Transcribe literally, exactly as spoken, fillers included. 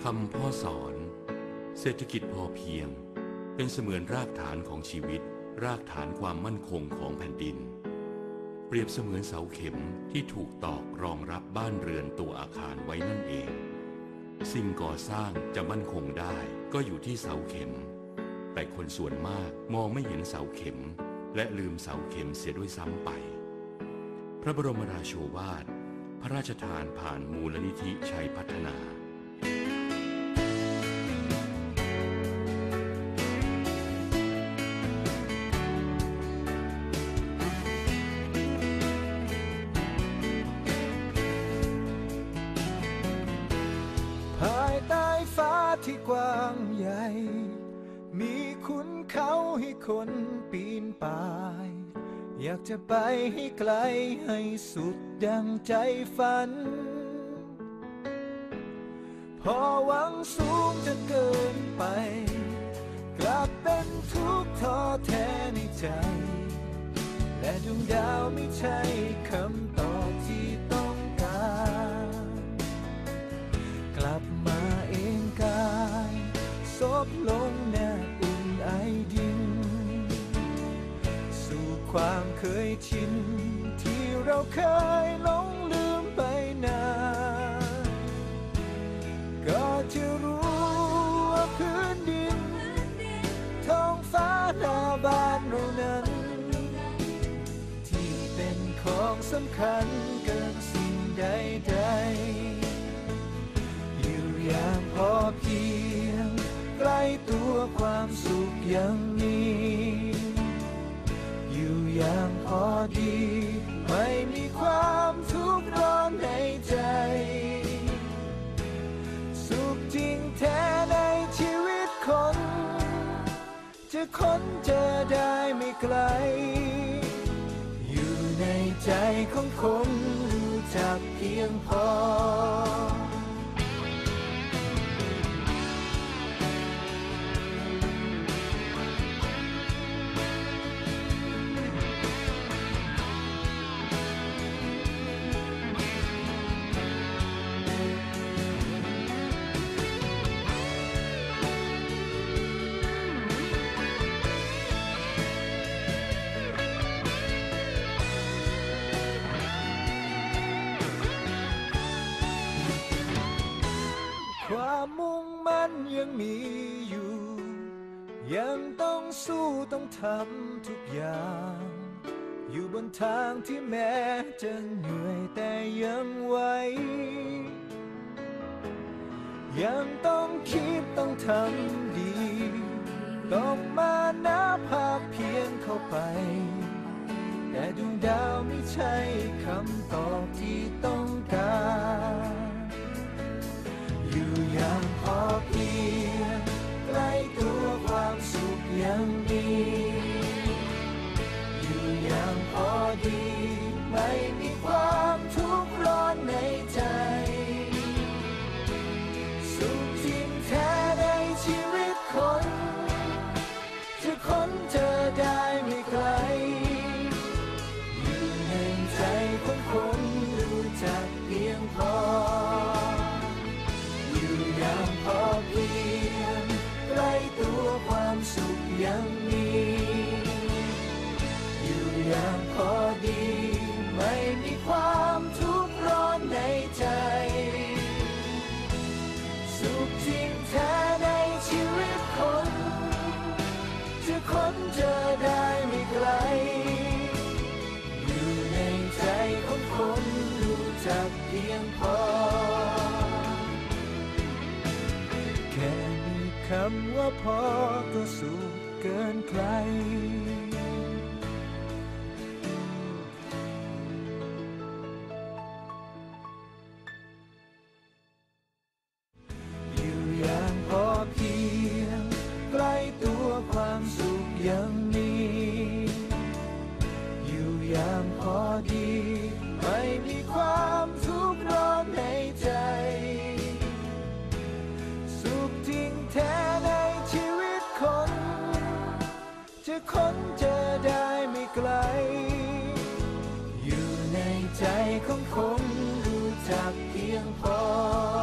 คำพ่อสอนเศรษฐกิจพอเพียงเป็นเสมือนรากฐานของชีวิตรากฐานความมั่นคงของแผ่นดินเปรียบเสมือนเสาเข็มที่ถูกตอกรองรับบ้านเรือนตัวอาคารไว้นั่นเองสิ่งก่อสร้างจะมั่นคงได้ก็อยู่ที่เสาเข็มแต่คนส่วนมากมองไม่เห็นเสาเข็มและลืมเสาเข็มเสียด้วยซ้ำไปพระบรมราโชวาทพระราชทานผ่านมูลนิธิชัยพัฒนาภายใต้ฟ้าที่กว้างใหญ่มีขุนเขาให้คนปีนป่ายอยากจะไปให้ไกลให้สุดดังใจฝันพอหวังสูงจนเกินไปกลับเป็นทุกข์ท้อแท้ในใจและดวงดาวไม่ใช่คำตอบที่ต้องการกลับมาเองกายซบลงแนบอุ่นไอดินสู่ความเคยชินที่เราเคยหลงลืมไปนานก็จะรู้ว่าพื้นดินท้องฟ้าหน้าบ้านเรานั้นที่เป็นของสำคัญเกินสิ่งใดๆอยู่อย่างพอเพียงใกล้ตัวความสุขยังมีอยู่อย่างพอดีไม่มีความทุกข์ร้อนในใจสุขจริงแท้ในชีวิตคนจะค้นเจอได้ไม่ไกลอยู่ในใจของคนรู้จักเพียงพอความมุ่งมั่นยังมีอยู่ยังต้องสู้ต้องทำทุกอย่างอยู่บนทางที่แม้จะเหนื่อยแต่ยังไหวยังต้องคิดต้องทำดีต้องมานับภาคเพียงเข้าไปแต่ดวงดาวไม่ใช่คำตอบที่ต้องการอยู่อย่างพอเพียงใกล้ตัวความสุขยังมีอยู่อย่างพอดีไม่มีความทุกข์ร้อนในใจสุขจริงแท้ในชีวิตคนจะค้นเจอได้ไม่ไกลอยู่ในใจของคนรู้จักเพียงพออยู่อย่างพอเพียงใกล้ตัวความสุขยังมีอยู่อย่างพอดีไม่มีความทุกข์ร้อนในใจสุขจริงแท้ในชีวิตคนจะค้นเจอได้ไม่ไกลอยู่ในใจของคนรู้จักเพียงพอแค่มีคำว่าพอก็สุขเกินใครอยู่อย่างพอเพียงใกล้ตัวความสุขยังมีอยู่อย่างพอดีไม่มีความทุกข์ร้อนในใจสุขจริงแท้ในชีวิตคนจะค้นเจอได้ไม่ไกลอยู่ในใจของคนรู้จักเพียงพอ